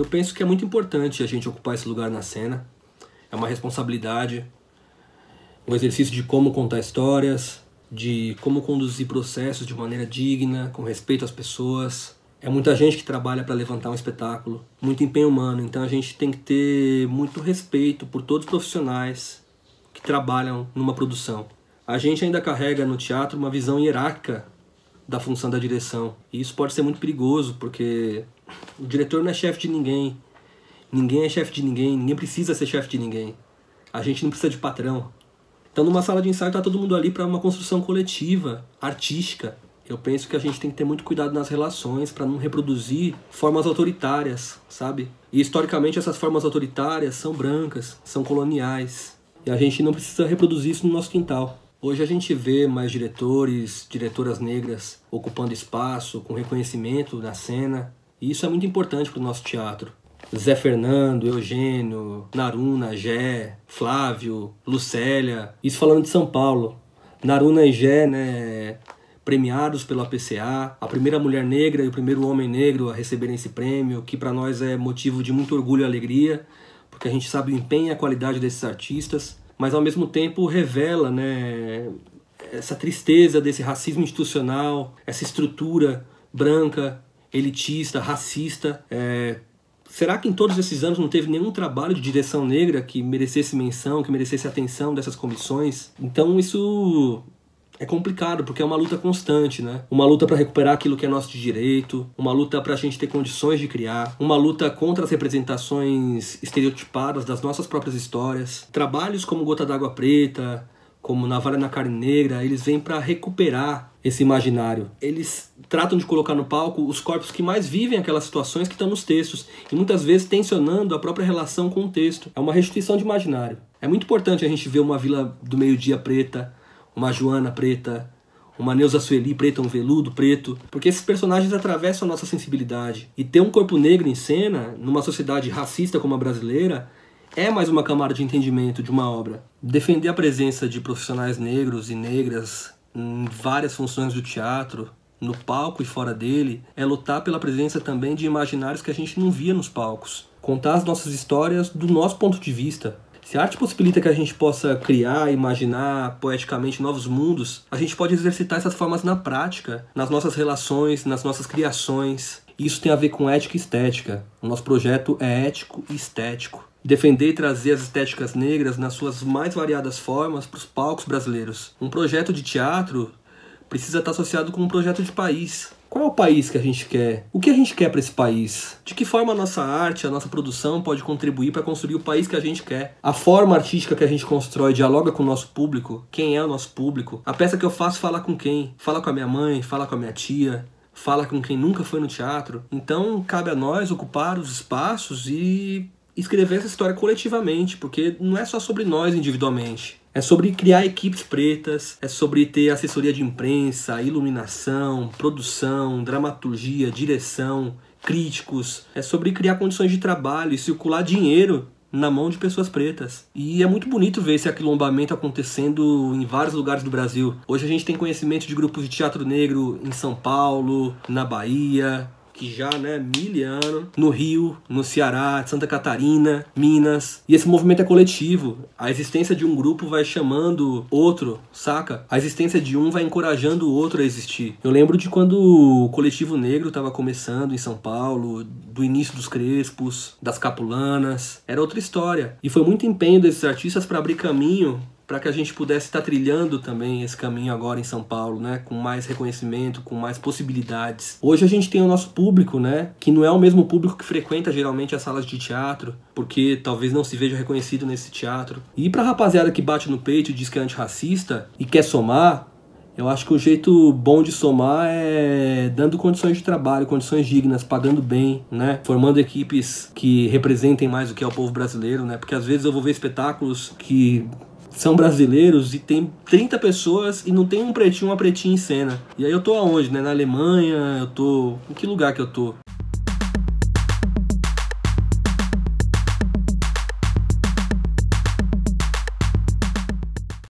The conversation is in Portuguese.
penso que é muito importante a gente ocupar esse lugar na cena. É uma responsabilidade, um exercício de como contar histórias, de como conduzir processos de maneira digna, com respeito às pessoas. É muita gente que trabalha para levantar um espetáculo, muito empenho humano, então a gente tem que ter muito respeito por todos os profissionais que trabalham numa produção. A gente ainda carrega no teatro uma visão hierárquica da função da direção, e isso pode ser muito perigoso, porque o diretor não é chefe de ninguém, ninguém é chefe de ninguém, ninguém precisa ser chefe de ninguém, a gente não precisa de patrão. Então numa sala de ensaio está todo mundo ali para uma construção coletiva, artística. Eu penso que a gente tem que ter muito cuidado nas relações para não reproduzir formas autoritárias, sabe? E historicamente essas formas autoritárias são brancas, são coloniais. E a gente não precisa reproduzir isso no nosso quintal. Hoje a gente vê mais diretores, diretoras negras ocupando espaço, com reconhecimento na cena. E isso é muito importante para o nosso teatro. Zé Fernando, Eugênio, Naruna, Gé, Flávio, Lucélia. Isso falando de São Paulo. Naruna e Gé, né, premiados pela PCA. A primeira mulher negra e o primeiro homem negro a receberem esse prêmio, que para nós é motivo de muito orgulho e alegria, porque a gente sabe o empenho e a qualidade desses artistas. Mas ao mesmo tempo revela, né, essa tristeza desse racismo institucional, essa estrutura branca, elitista, racista. Será que em todos esses anos não teve nenhum trabalho de direção negra que merecesse menção, que merecesse atenção dessas comissões? Então isso é complicado, porque é uma luta constante, né? Uma luta para recuperar aquilo que é nosso de direito, uma luta para a gente ter condições de criar, uma luta contra as representações estereotipadas das nossas próprias histórias. Trabalhos como Gota d'Água Preta, como Navalha na Carne Negra, eles vêm para recuperar esse imaginário. Eles tratam de colocar no palco os corpos que mais vivem aquelas situações que estão nos textos, e muitas vezes tensionando a própria relação com o texto. É uma restituição de imaginário. É muito importante a gente ver uma Vila do Meio-Dia preta, uma Joana preta, uma Neuza Sueli preta, um Veludo preto, porque esses personagens atravessam a nossa sensibilidade. E ter um corpo negro em cena, numa sociedade racista como a brasileira, é mais uma camada de entendimento de uma obra. Defender a presença de profissionais negros e negras em várias funções do teatro, no palco e fora dele, é lutar pela presença também de imaginários que a gente não via nos palcos. Contar as nossas histórias do nosso ponto de vista. Se a arte possibilita que a gente possa criar, imaginar poeticamente novos mundos, a gente pode exercitar essas formas na prática, nas nossas relações, nas nossas criações. Isso tem a ver com ética e estética. O nosso projeto é ético e estético. Defender e trazer as estéticas negras nas suas mais variadas formas para os palcos brasileiros. Um projeto de teatro precisa estar associado com um projeto de país. Qual é o país que a gente quer? O que a gente quer para esse país? De que forma a nossa arte, a nossa produção pode contribuir para construir o país que a gente quer? A forma artística que a gente constrói dialoga com o nosso público? Quem é o nosso público? A peça que eu faço fala com quem? Fala com a minha mãe? Fala com a minha tia? Fala com quem nunca foi no teatro? Então cabe a nós ocupar os espaços e escrever essa história coletivamente, porque não é só sobre nós individualmente. É sobre criar equipes pretas, é sobre ter assessoria de imprensa, iluminação, produção, dramaturgia, direção, críticos. É sobre criar condições de trabalho e circular dinheiro na mão de pessoas pretas. E é muito bonito ver esse aquilombamento acontecendo em vários lugares do Brasil. Hoje a gente tem conhecimento de grupos de teatro negro em São Paulo, na Bahia, que já, né, miliano, no Rio, no Ceará, Santa Catarina, Minas. E esse movimento é coletivo. A existência de um grupo vai chamando outro, saca? A existência de um vai encorajando o outro a existir. Eu lembro de quando o Coletivo Negro estava começando em São Paulo, do início dos Crespos, das Capulanas. Era outra história. E foi muito empenho desses artistas para abrir caminho para que a gente pudesse estar trilhando também esse caminho agora em São Paulo, né? Com mais reconhecimento, com mais possibilidades. Hoje a gente tem o nosso público, né? Que não é o mesmo público que frequenta geralmente as salas de teatro, porque talvez não se veja reconhecido nesse teatro. E pra rapaziada que bate no peito e diz que é antirracista e quer somar, eu acho que o jeito bom de somar é dando condições de trabalho, condições dignas, pagando bem, né? Formando equipes que representem mais o que é o povo brasileiro, né? Porque às vezes eu vou ver espetáculos que são brasileiros e tem 30 pessoas e não tem um pretinho, uma pretinha em cena. E aí eu tô aonde, né? Na Alemanha, eu tô... Em que lugar que eu tô?